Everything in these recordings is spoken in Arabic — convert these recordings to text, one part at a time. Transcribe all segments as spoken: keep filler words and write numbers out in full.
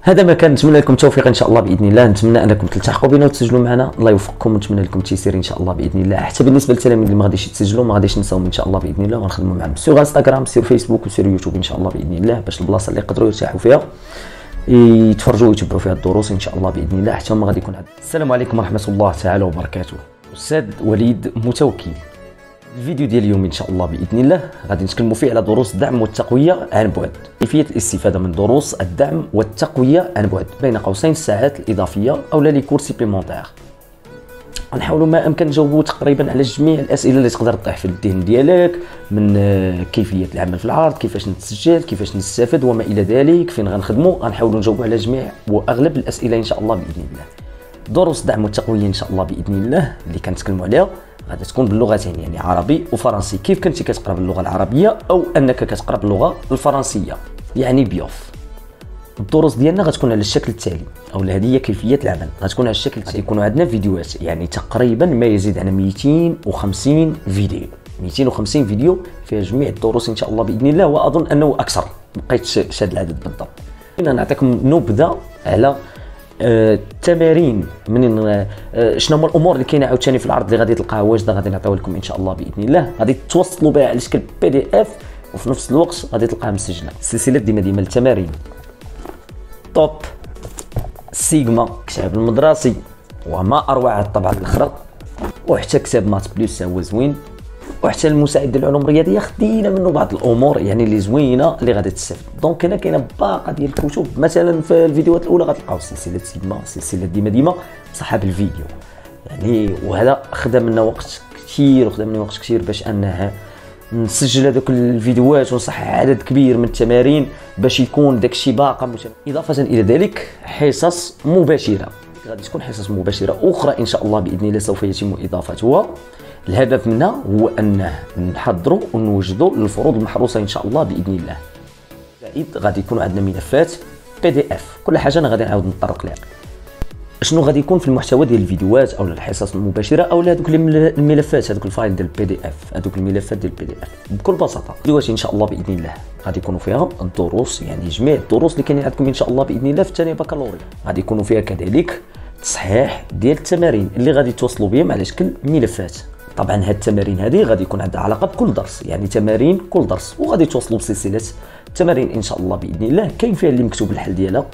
هذا ما كان. نتمنى لكم التوفيق ان شاء الله باذن الله. نتمنى انكم تلتحقوا بنا وتسجلوا معنا. الله يوفقكم ونتمنى لكم التيسير ان شاء الله باذن الله. حتى بالنسبه للتلاميذ اللي ما غاديش يتسجلوا ما غاديش نساوهم ان شاء الله باذن الله، ونخدموا معهم سير انستغرام سير فيسبوك وسير يوتيوب ان شاء الله باذن الله، باش البلاصه اللي يقدروا يرتاحوا فيها يتفرجوا ويتبعوا فيها الدروس ان شاء الله باذن الله. حتى هما غادي يكون عندهم. السلام عليكم ورحمه الله تعالى وبركاته. استاذ وليد متوكل. الفيديو ديال اليوم ان شاء الله باذن الله غادي نتكلموا فيه على دروس الدعم والتقويه عن بعد، كيفيه الاستفاده من دروس الدعم والتقويه عن بعد بين قوسين الساعات الاضافيه او لي كور سيبليمونتير. غنحاولوا ما امكن نجاوبوا تقريبا على جميع الاسئله اللي تقدر تطيح في الذهن ديالك، من كيفيه العمل في العرض، كيفاش نتسجل، كيفاش نستافد وما الى ذلك، فين غنخدموا. غنحاولوا نجاوبوا على جميع واغلب الاسئله ان شاء الله باذن الله. دروس الدعم والتقويه ان شاء الله باذن الله اللي كنتكلموا عليها غادي تكون باللغتين، يعني عربي وفرنسي. كيف كنتي كتقرا باللغه العربيه او انك كتقرا باللغه الفرنسيه، يعني بيوف. الدروس ديالنا غتكون على الشكل التالي، او هذه هي كيفيه العمل. غتكون على الشكل التالي، يكونوا عندنا فيديوهات، يعني تقريبا ما يزيد على مئتين وخمسين فيديو مئتين وخمسين فيديو فيها جميع الدروس ان شاء الله باذن الله، واظن انه اكثر، مابقيتش شاد العدد بالضبط. انا نعطيكم نبذه على التمارين آه، من آه، شنو هما الامور اللي كاينه عاوتاني في العرض اللي غادي تلقاها واجده، غادي نعطيو لكم ان شاء الله باذن الله. غادي توصلوا بها على شكل بي دي اف، وفي نفس الوقت غادي تلقاها مسجله. السلسله ديما ديما التمارين توب سيغما كتاب المدرسي وما اروع الطبعه الاخرى، وحتى كتاب مات بلس هو زوين، وحتى المساعد ديال العلوم الرياضيه خدينا منه بعض الامور يعني اللي زوينه اللي غادي تستافد. دونك هنا كاينه باقه ديال الكتب، مثلا في الفيديوهات الاولى غتلقاو سلسله سيغما، سلسله ديما ديما صحاب الفيديو يعني. وهذا خدا منا وقت كثير وخدا منا وقت كثير باش انها نسجل هذوك الفيديوهات ونصحح عدد كبير من التمارين باش يكون داكشي باقه متابع. اضافه الى ذلك حصص مباشره، غادي تكون حصص مباشره اخرى ان شاء الله باذن الله سوف يتم اضافتها. الهدف منها هو ان نحضروا ونوجدوا للفروض المحروسه ان شاء الله باذن الله. زائد غادي يكون عندنا ملفات بي دي اف، كل حاجه انا غادي نعاود نطرق لها. شنو غادي يكون في المحتوى ديال الفيديوهات او الحصص المباشره او هذوك الملفات، هذوك الفايل ديال البي دي اف، هذوك الملفات ديال البي دي اف بكل بساطه. الفيديوهات ان شاء الله باذن الله غادي يكونوا فيها الدروس، يعني جميع الدروس اللي كاينين عندكم ان شاء الله باذن الله في الثانيه بكالوريا. غادي يكونوا فيها كذلك تصحيح ديال التمارين اللي غادي توصلوا بهم على شكل ملفات. طبعا هاد التمارين هذه غادي يكون عندها علاقه بكل درس، يعني تمارين كل درس، وغادي توصلوا بسلسله التمارين ان شاء الله باذن الله. كاين فيها اللي مكتوب الحل ديالها،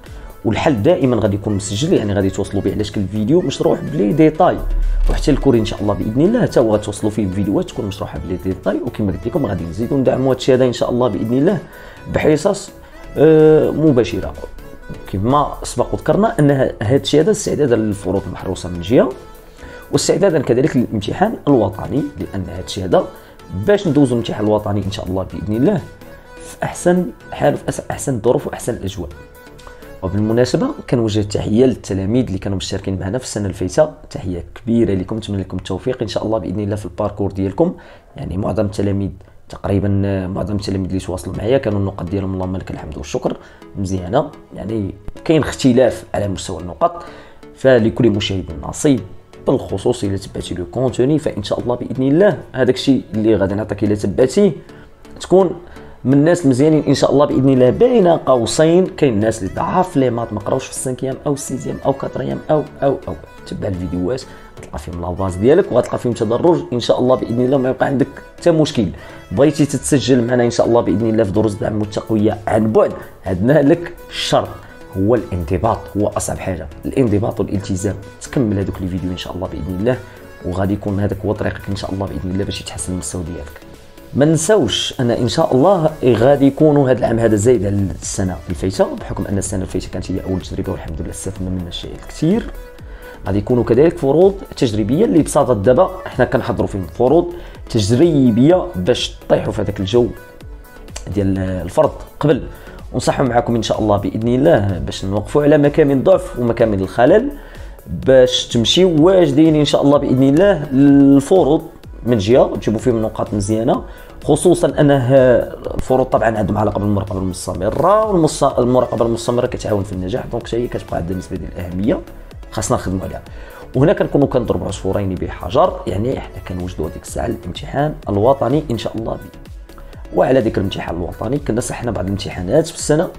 والحل دائما غادي يكون مسجل، يعني غادي توصلوا به على شكل فيديو مشروح بلي ديتاي. وحتى الكوري ان شاء الله باذن الله حتى هو غتوصلوا فيه فيديوهات تكون مشروحه بلي ديتاي. وكما قلت لكم غادي نزيدوا ندعموا هذا الشيء هذا ان شاء الله باذن الله بحصص آه مباشره. كما سبق وذكرنا ان هذا الشيء هذا استعدادا للفروض المحروسه من جهه، واستعدادا كذلك للامتحان الوطني، لان هذا الشيء هذا باش ندوزوا الامتحان الوطني ان شاء الله باذن الله في احسن حال وفي احسن الظروف واحسن الاجواء. وبالمناسبه كنوجه التحيه للتلاميذ اللي كانوا مشتركين معنا في السنه الفايته، تحيه كبيره لكم، نتمنى لكم التوفيق ان شاء الله باذن الله في الباركور ديالكم. يعني معظم التلاميذ تقريبا معظم التلاميذ اللي تواصلوا معايا كانوا النقط ديالهم اللهم لك الحمد والشكر مزيانه، يعني كاين اختلاف على مستوى النقط، فلكل مشاهد نصيب، بالخصوص الا تبعتي لو كونتوني فان شاء الله باذن الله هذاك الشيء اللي غادي نعطيك الا تبعتيه تكون من الناس المزيانين ان شاء الله باذن الله. بين قوسين كاين الناس اللي ضعاف لي مات ما قراوش في السانكيام او السيزيام او كاتريام او او او تبع الفيديوهات غتلقى فيهم لاباز ديالك وغتلقى فيهم تدرج ان شاء الله باذن الله، ما يبقى عندك حتى مشكل. بغيتي تتسجل معنا ان شاء الله باذن الله في دروس الدعم والتقويه عن بعد، عندنا لك الشرط هو الانضباط، هو اصعب حاجه الانضباط والالتزام. تكمل هذوك الفيديو ان شاء الله باذن الله، وغادي يكون هذاك هو طريقك ان شاء الله باذن الله باش يتحسن المستوى ديالك. ما نساوش انا ان شاء الله غادي يكونوا هذا العام هذا زايد على السنه الفايته، بحكم ان السنه الفايته كانت هي اول تجربه والحمد لله استفدنا منها الشيء الكثير. غادي يكونوا كذلك فروض تجريبيه اللي بصدد دابا حنا كنحضروا فيهم فروض تجريبيه باش تطيحوا في هذاك الجو ديال الفرض قبل، ونصحوا معكم ان شاء الله باذن الله باش نوقفوا على مكامن الضعف ومكامن الخلل باش تمشيو واجدين ان شاء الله باذن الله الفروض من جهه تجيبوا فيهم نقاط مزيانه، خصوصا انه الفروض طبعا عندهم علاقه بالمراقبه المستمره، والمراقبه المستمره كتعاون في النجاح، دونك حتى هي كتبقى عندها نسبه ديال الاهميه خاصنا نخدموا عليها. وهنا كنكونوا كنضربوا عصفورين بحجر، يعني حنا كنوجدوا هذيك الساعه الامتحان الوطني ان شاء الله بي. وعلى ذكر الامتحان الوطني كنا صحنا بعض الامتحانات في السنه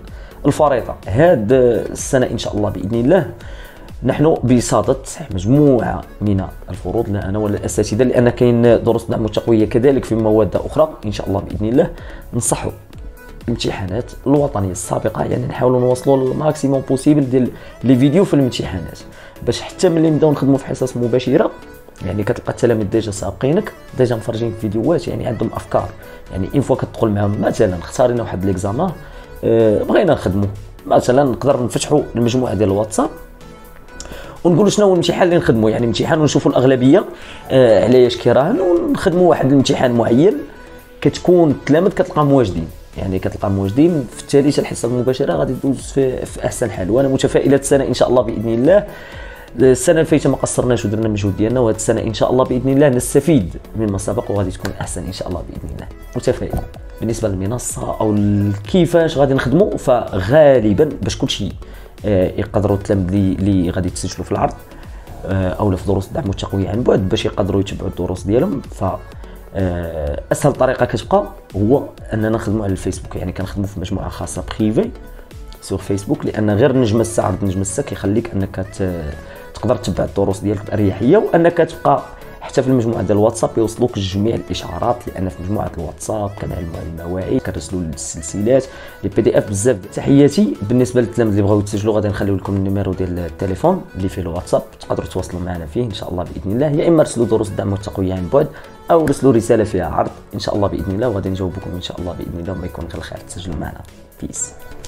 الفريطه. هاد السنه ان شاء الله باذن الله نحن بصدد مجموعه من الفروض، لا انا ولا الاساتذه، لان كاين دروس دعم التقويه كذلك في مواد اخرى ان شاء الله باذن الله نصحوا الامتحانات الوطنيه السابقه، يعني نحاولوا نوصلوا الماكسيموم بوسيبل ديال لي فيديو في الامتحانات، باش حتى ملي نبداو نخدموا في حصص مباشره يعني كتلقى التلاميذ ديجا سابقينك ديجا مفرجين فيديوهات، يعني عندهم افكار. يعني اين فوا كتدخل معاهم مثلا اختارينا واحد ليكزامان أه بغينا نخدموا مثلا، نقدر نفتحوا المجموعه ديال الواتساب ونقولوا شنو هو الامتحان اللي نخدموا، يعني امتحان ونشوفوا الاغلبيه آه على اش كيراهن، ونخدموا واحد الامتحان معين كتكون التلاميذ كتلقاهم واجدين، يعني كتلقاهم واجدين في التالي الحصه المباشره غادي تدوز في, في احسن حال. وانا متفائله السنه ان شاء الله باذن الله. السنه اللي فاتت ما قصرناش ودرنا المجهود ديالنا، وهذه السنه ان شاء الله باذن الله نستفيد مما سبق وغادي تكون احسن ان شاء الله باذن الله. متفائل. بالنسبه للمنصه او كيفاش غادي نخدموا، فغالبا باش كلشي يقدروا التلاميذ اللي غادي تسجلوا في العرض او في دروس الدعم والتقويه عن بعد باش يقدروا يتبعوا الدروس ديالهم، ف اسهل طريقه كتبقى هو اننا نخدموا على الفيسبوك. يعني كنخدموا في مجموعه خاصه بريفي سور فيسبوك، لان غير نجم الساعه عرض نجم الساعه كيخليك انك تقدر تتبع الدروس ديالك باريحيه، وانك تبقى حتى في المجموعه ديال الواتساب يوصلوك جميع الاشعارات، لان في مجموعه الواتساب كنعلموا على المواعيد، كنرسلوا للسلسلات لي بي دي اف بزاف. تحياتي بالنسبه للتلاميذ اللي بغاو يتسجلوا، غادي نخليو لكم النيميرو ديال التليفون اللي فيه الواتساب، تقدروا تواصلوا معنا فيه ان شاء الله باذن الله، يا اما رسلوا دروس الدعم والتقويه عن بعد او رسلوا رساله فيها عرض ان شاء الله باذن الله، وغادي نجاوبكم ان شاء الله باذن الله، وما يكون غير الخير تسجلوا معنا. بيس.